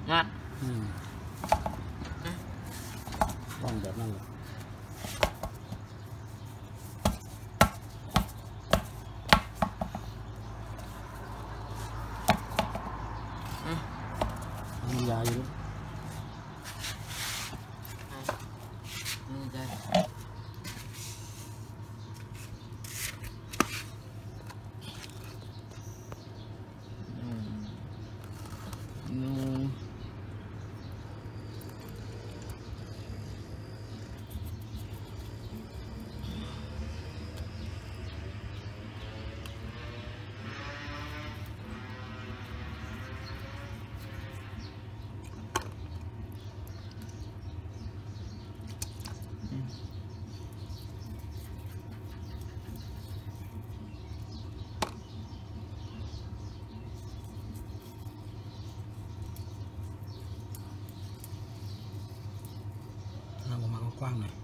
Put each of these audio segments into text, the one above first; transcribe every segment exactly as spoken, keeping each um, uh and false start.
นะต้องแบบนั้นเลยมันยาวอยู่นี่ได้ประมาณกว้างหน่อย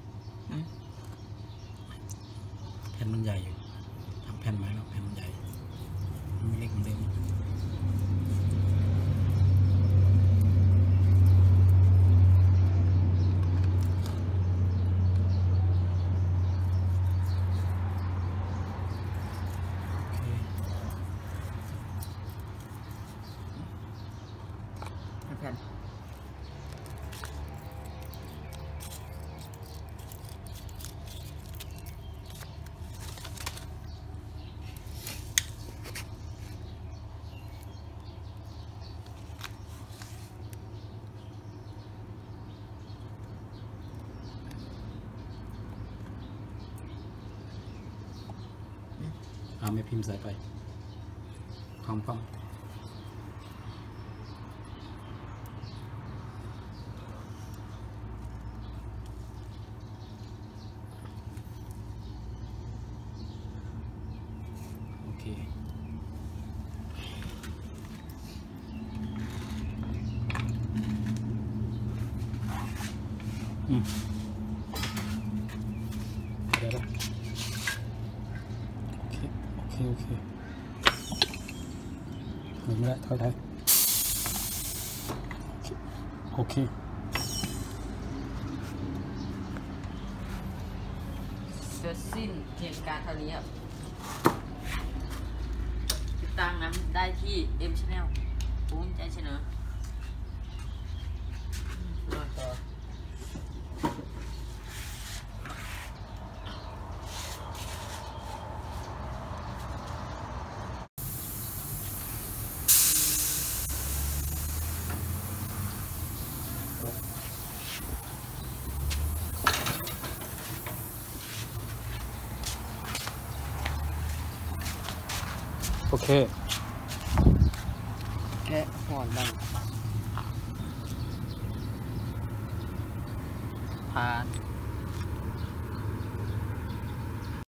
แผ่นมันใหญ่อยู่ทำแผ่นไม้แล้วแผ่นมันใหญ่มันไม่เล็กเหมือนเดิมแผ่นเอาไม่พิมพ์ใส่ไปพร้อมพร้อมโอเคอืมเดี๋ยวนะโอเคโอเคหนึ่งแล้วถอยได้โอเคเสร็จสิ้นเหตุการณ์เท่านี้ครับติดตามนั้นได้ที่ เอ็ม Channel ภูมิใจเสนอโอเคแค่หอนบ้างผ่าน